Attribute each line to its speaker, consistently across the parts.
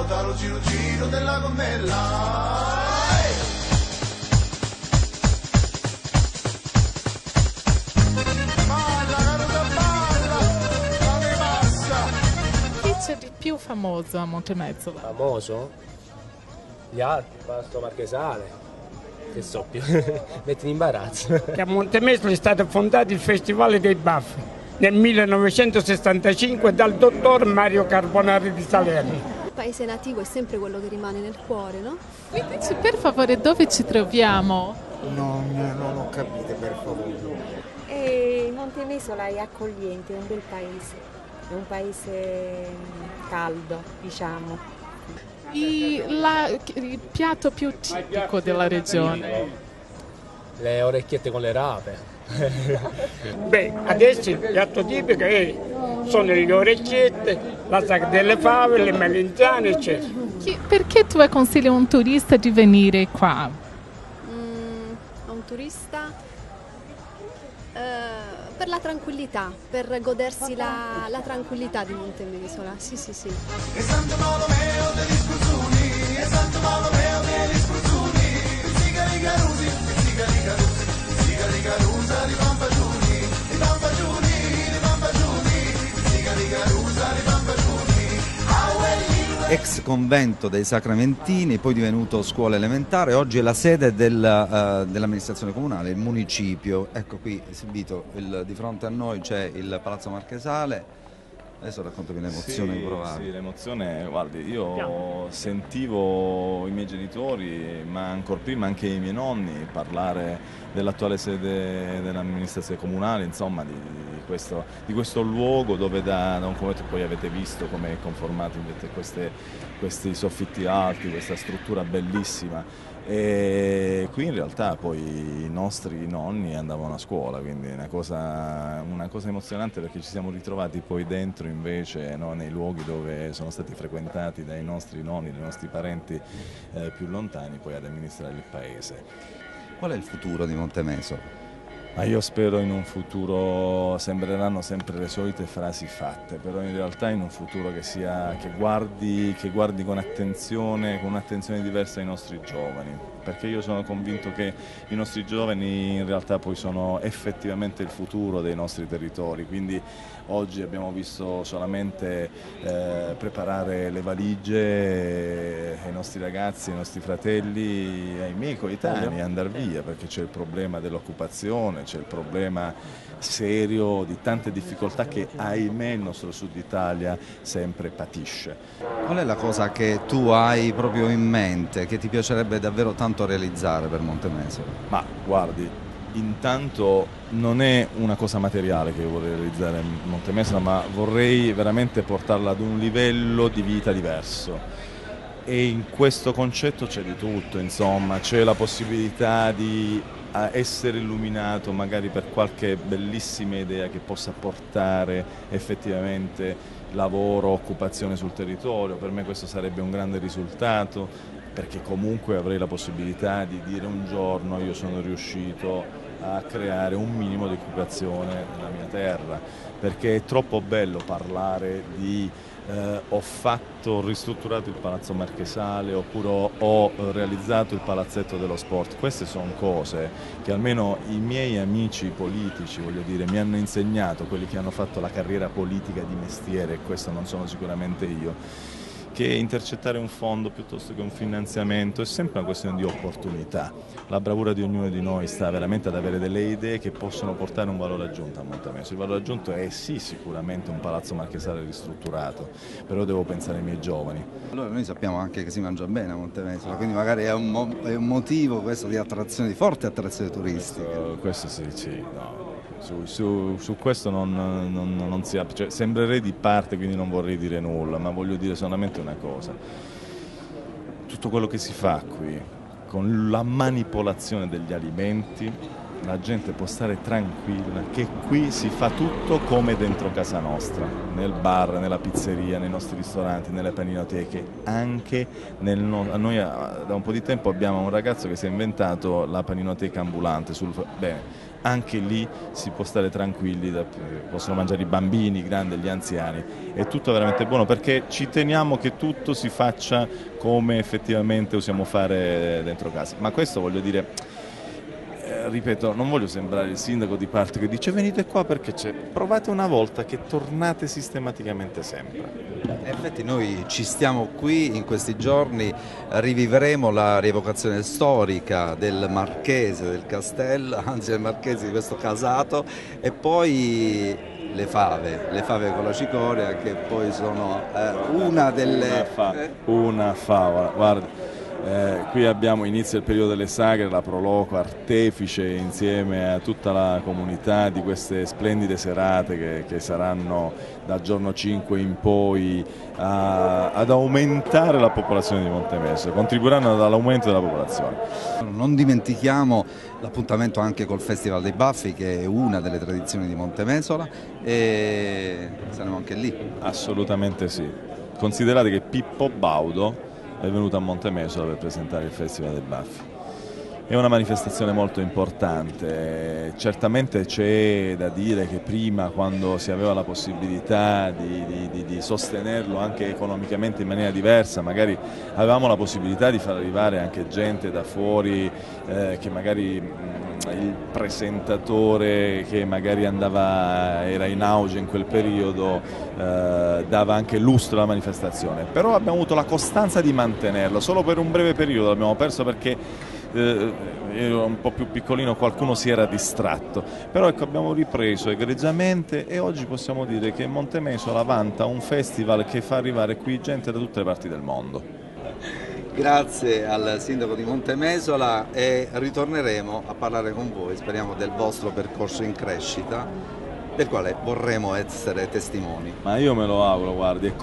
Speaker 1: portalo giro giro della gonnella.
Speaker 2: Chi c'è di più famoso a Montemezzola?
Speaker 3: Famoso? Gli altri, Palazzo Marchesale. Che so più, metti in imbarazzo.
Speaker 4: A Montemezzola è stato fondato il Festival dei Baffi nel 1965 dal dottor Mario Carbonari di Salerno.
Speaker 5: Il paese nativo è sempre quello che rimane nel cuore, no?
Speaker 2: Mi dici per favore dove ci troviamo?
Speaker 6: Non ho capito, per favore.
Speaker 7: E Montemezzola è accogliente, è un bel paese, è un paese caldo, diciamo.
Speaker 2: Il piatto più tipico della regione?
Speaker 3: Le orecchiette con le rape.
Speaker 4: Beh, adesso il piatto tipico sono le orecchiette, la sacca delle fave, le melanzane, eccetera.
Speaker 2: Perché tu consigli a un turista di venire qua?
Speaker 5: A un turista? Per la tranquillità, per godersi la tranquillità di Montemezzola, sì.
Speaker 1: E Santo Bartolomeo degli Spruzzuni, e Santo Bartolomeo degli Spruzzuni, zigari carusi, zigari carusi, zigari carusa di Pampagiuni, di Pampagiuni, di Pampagiuni, zigari carusa di Pampagiuni.
Speaker 8: Ex convento dei Sacramentini, poi divenuto scuola elementare, oggi è la sede dell'amministrazione comunale, il municipio. Ecco qui esibito, di fronte a noi c'è il Palazzo Marchesale. Adesso raccontami l'emozione che provavi.
Speaker 9: Sì, l'emozione, guardi, io sentivo i miei genitori, ma ancor prima anche i miei nonni, parlare dell'attuale sede dell'amministrazione comunale, insomma di questo luogo dove da un momento poi avete visto come è conformato questi soffitti alti, questa struttura bellissima. E qui in realtà poi i nostri nonni andavano a scuola, quindi è una cosa emozionante, perché ci siamo ritrovati poi dentro invece, no, nei luoghi dove sono stati frequentati dai nostri nonni, dai nostri parenti più lontani, poi ad amministrare il paese.
Speaker 8: Qual è il futuro di Montemezzola?
Speaker 9: Ma io spero in un futuro, sembreranno sempre le solite frasi fatte, però in realtà in un futuro che guardi con un'attenzione diversa ai nostri giovani, perché io sono convinto che i nostri giovani in realtà poi sono effettivamente il futuro dei nostri territori, quindi oggi abbiamo visto solamente preparare le valigie ai nostri ragazzi, ai nostri fratelli, ai miei coetanei, andare via, perché c'è il problema dell'occupazione, c'è il problema serio di tante difficoltà che ahimè il nostro sud Italia sempre patisce.
Speaker 8: Qual è la cosa che tu hai proprio in mente, che ti piacerebbe davvero tanto realizzare per Montemezzola?
Speaker 9: Ma guardi, intanto non è una cosa materiale che io vorrei realizzare a Montemezzola, ma vorrei veramente portarla ad un livello di vita diverso. E in questo concetto c'è di tutto, insomma, c'è la possibilità di essere illuminato magari per qualche bellissima idea che possa portare effettivamente lavoro, occupazione sul territorio. Per me questo sarebbe un grande risultato, perché comunque avrei la possibilità di dire un giorno io sono riuscito a creare un minimo di occupazione nella mia terra, perché è troppo bello parlare di ho ristrutturato il Palazzo Marchesale, oppure ho realizzato il palazzetto dello sport. Queste sono cose che almeno i miei amici politici, voglio dire, mi hanno insegnato, quelli che hanno fatto la carriera politica di mestiere, e questo non sono sicuramente io, che intercettare un fondo piuttosto che un finanziamento è sempre una questione di opportunità. La bravura di ognuno di noi sta veramente ad avere delle idee che possono portare un valore aggiunto a Montemezzola. Il valore aggiunto è sì sicuramente un palazzo marchesale ristrutturato, però devo pensare ai miei giovani.
Speaker 8: Allora noi sappiamo anche che si mangia bene a Montemezzola, quindi magari è un motivo questo di attrazione, di forte attrazione turistica.
Speaker 9: Questo sì, no. Su questo non si apre, cioè, sembrerei di parte, quindi non vorrei dire nulla, ma voglio dire solamente una cosa. Tutto quello che si fa qui con la manipolazione degli alimenti la gente può stare tranquilla che qui si fa tutto come dentro casa nostra, nel bar, nella pizzeria, nei nostri ristoranti, nelle paninoteche, anche noi da un po' di tempo abbiamo un ragazzo che si è inventato la paninoteca ambulante, bene, anche lì si può stare tranquilli, possono mangiare i bambini, i grandi, gli anziani, è tutto veramente buono perché ci teniamo che tutto si faccia come effettivamente usiamo fare dentro casa, ma questo voglio dire, ripeto, non voglio sembrare il sindaco di parte che dice venite qua perché c'è, provate una volta che tornate sistematicamente sempre.
Speaker 8: In effetti noi ci stiamo qui in questi giorni, rivivremo la rievocazione storica del Marchese, del castello, anzi del Marchese di questo casato, e poi le fave con la cicoria che poi sono una delle...
Speaker 9: Una favola, guarda. Qui abbiamo inizio il periodo delle sagre, la Proloco artefice insieme a tutta la comunità di queste splendide serate che saranno dal giorno 5 in poi ad aumentare la popolazione di Montemeso, contribuiranno all'aumento della popolazione.
Speaker 8: Non dimentichiamo l'appuntamento anche col Festival dei Baffi che è una delle tradizioni di Montemesola e saremo anche lì.
Speaker 9: Assolutamente sì, considerate che Pippo Baudo è venuto a Montemesola per presentare il Festival dei Baffi. È una manifestazione molto importante, certamente c'è da dire che prima, quando si aveva la possibilità di sostenerlo anche economicamente in maniera diversa, magari avevamo la possibilità di far arrivare anche gente da fuori che magari il presentatore che magari era in auge in quel periodo dava anche lustro alla manifestazione, però abbiamo avuto la costanza di mantenerlo, solo per un breve periodo l'abbiamo perso perché ero un po' più piccolino, qualcuno si era distratto, però ecco abbiamo ripreso egregiamente e oggi possiamo dire che Montemesola vanta un festival che fa arrivare qui gente da tutte le parti del mondo.
Speaker 8: Grazie al sindaco di Montemesola e ritorneremo a parlare con voi, speriamo del vostro percorso in crescita, del quale vorremmo essere testimoni.
Speaker 9: Ma io me lo auguro, guardi, e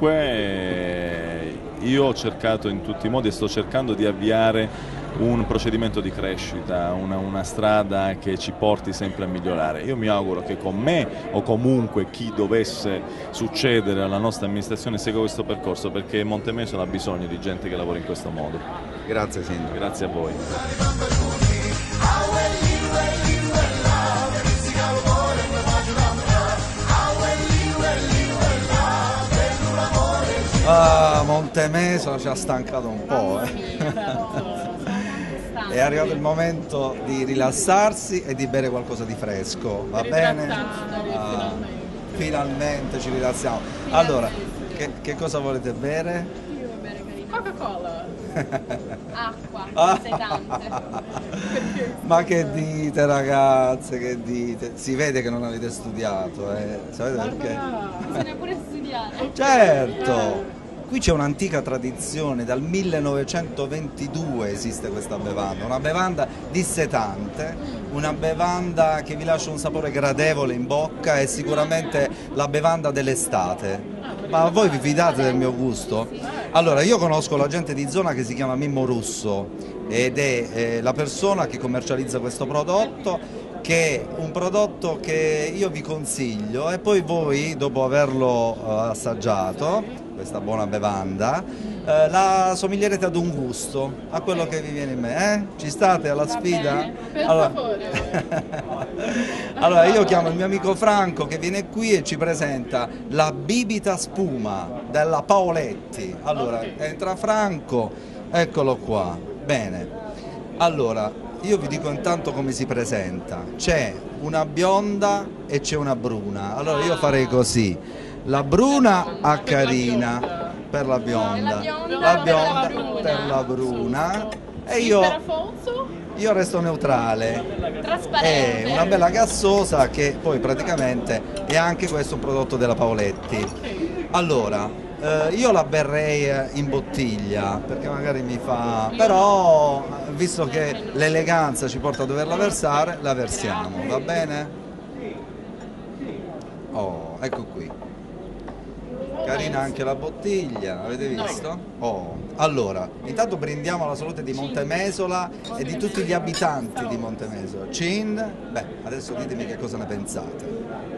Speaker 9: comunque io ho cercato in tutti i modi e sto cercando di avviare un procedimento di crescita, una strada che ci porti sempre a migliorare. Io mi auguro che con me o comunque chi dovesse succedere alla nostra amministrazione segua questo percorso, perché Montemesola ha bisogno di gente che lavora in questo modo.
Speaker 8: Grazie sindaco.
Speaker 9: Grazie a voi.
Speaker 8: Ah, Montemesola ci ha stancato un po'. È arrivato il momento di rilassarsi e di bere qualcosa di fresco, va bene? Finalmente ci rilassiamo. Allora, che cosa volete bere?
Speaker 2: Io voglio bere Coca-Cola. Acqua, sedante.
Speaker 8: Ma che dite ragazze, che dite? Si vede che non avete studiato, sapete perché?
Speaker 2: Bisogna pure studiare.
Speaker 8: Certo! Qui c'è un'antica tradizione, dal 1922 esiste questa bevanda, una bevanda dissetante, una bevanda che vi lascia un sapore gradevole in bocca, è sicuramente la bevanda dell'estate. Ma voi vi fidate del mio gusto? Allora, io conosco la gente di zona che si chiama Mimmo Russo ed è la persona che commercializza questo prodotto, che è un prodotto che io vi consiglio e poi voi, dopo averlo assaggiato, questa buona bevanda, la somiglierete ad un gusto, a quello che vi viene in mente. Ci state alla sfida?
Speaker 2: Per favore.
Speaker 8: Allora io chiamo il mio amico Franco che viene qui e ci presenta la bibita spuma della Paoletti. Allora entra Franco, eccolo qua. Bene, allora io vi dico intanto come si presenta. C'è una bionda e c'è una bruna. Allora io farei così: la bruna a carina per la bionda, la bionda per la bruna e io resto neutrale. È una bella gassosa che poi praticamente è anche questo un prodotto della Paoletti. Allora, io la berrei in bottiglia perché magari mi fa, però visto che l'eleganza ci porta a doverla versare, la versiamo, va bene? Oh, ecco qui. carina anche la bottiglia, avete visto? Oh, allora, intanto brindiamo alla salute di Montemesola e di tutti gli abitanti di Montemesola. Cin, beh, adesso ditemi che cosa ne pensate.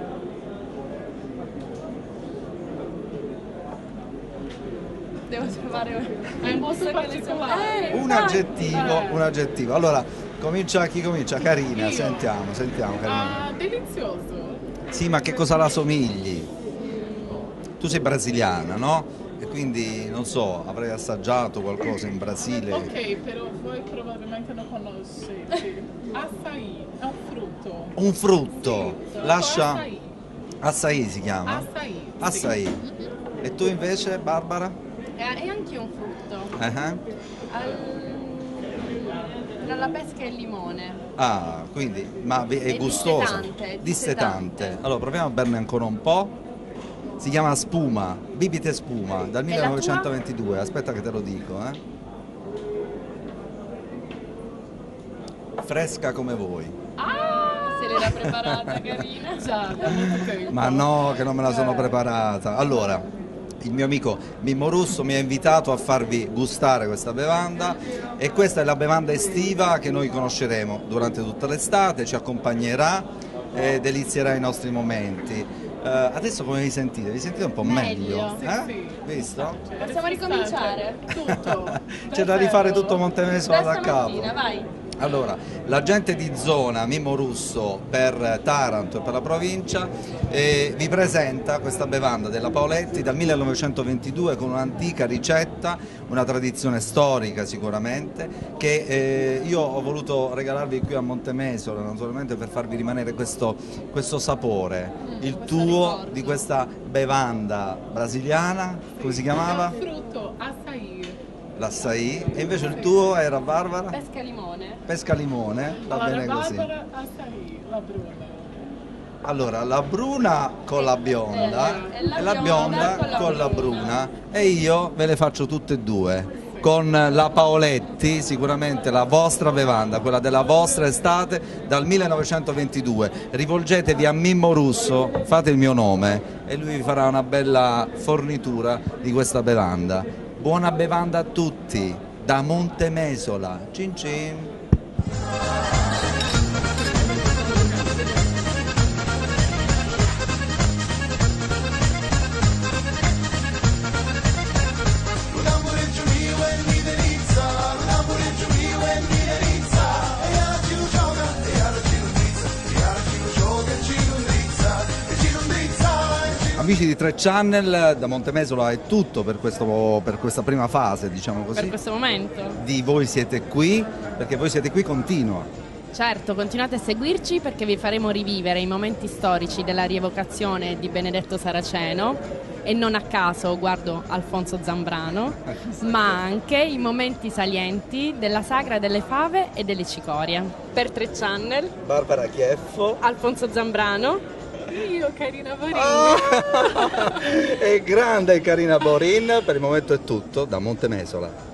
Speaker 10: Devo trovare un posto particolare.
Speaker 8: Un aggettivo. Allora, chi comincia? Carina, sentiamo Carina.
Speaker 2: Delizioso.
Speaker 8: Sì, ma che cosa la somigli? Tu sei brasiliana, no? E quindi, non so, avrei assaggiato qualcosa in Brasile.
Speaker 2: Ok, però voi probabilmente non conoscete. Açaí è un frutto.
Speaker 8: Un frutto.
Speaker 2: Sì,
Speaker 8: Lascia...
Speaker 2: açaí.
Speaker 8: Açaí si chiama?
Speaker 2: Açaí.
Speaker 8: Açaí.
Speaker 2: Sì.
Speaker 8: E tu invece, Barbara?
Speaker 10: È anche un frutto. Tra la pesca e il limone.
Speaker 8: Ah, quindi, ma è
Speaker 10: È
Speaker 8: gustosa?
Speaker 10: dissetante,
Speaker 8: Dissetante. Allora, proviamo a berne ancora un po'. Si chiama spuma, bibite spuma, dal 1922. Aspetta che te lo dico, Fresca come voi.
Speaker 10: Se l'era preparata, carina.
Speaker 2: Già, da molto tempo.
Speaker 8: Ma no, che non me la sono preparata. Allora, il mio amico Mimmo Russo mi ha invitato a farvi gustare questa bevanda e questa è la bevanda estiva che noi conosceremo durante tutta l'estate, ci accompagnerà e delizierà i nostri momenti. Adesso come vi sentite? Vi sentite un po' meglio?
Speaker 2: Sì.
Speaker 8: Visto?
Speaker 10: Possiamo ricominciare?
Speaker 2: Tutto.
Speaker 8: C'è da rifare tutto Montemesola da capo.
Speaker 10: Stamattina, vai.
Speaker 8: Allora, l'agente di zona Mimmo Russo per Taranto e per la provincia vi presenta questa bevanda della Paoletti dal 1922 con un'antica ricetta, una tradizione storica sicuramente, che io ho voluto regalarvi qui a Montemesola, non solamente per farvi rimanere questo sapore, il tuo di questa bevanda brasiliana, come si chiamava?
Speaker 2: È un frutto, açaí.
Speaker 8: L'açaí, e invece il tuo era, Barbara?
Speaker 10: Pesca e limone.
Speaker 8: Pesca limone, va bene così.
Speaker 2: Barbara, açaí, la bruna.
Speaker 8: Allora, la bruna con la bionda
Speaker 10: e
Speaker 8: e la bionda con la bruna e io ve le faccio tutte e due. Con la Paoletti, sicuramente la vostra bevanda, quella della vostra estate dal 1922. Rivolgetevi a Mimmo Russo, fate il mio nome e lui vi farà una bella fornitura di questa bevanda. Buona bevanda a tutti, da Montemesola. Cin cin! Amici di 3 Channel, da Montemesola è tutto per questa prima fase, diciamo così.
Speaker 10: Per questo momento.
Speaker 8: Di Voi siete qui, perché Voi siete qui continua.
Speaker 10: Certo, continuate a seguirci perché vi faremo rivivere i momenti storici della rievocazione di Benedetto Saraceno e non a caso guardo Alfonso Zambrano, ma anche i momenti salienti della sagra delle fave e delle cicorie. Per 3 Channel,
Speaker 8: Barbara Chieffo.
Speaker 10: Alfonso Zambrano.
Speaker 2: Io, Carina Borin.
Speaker 8: E grande Carina Borin, per il momento è tutto da Montemesola.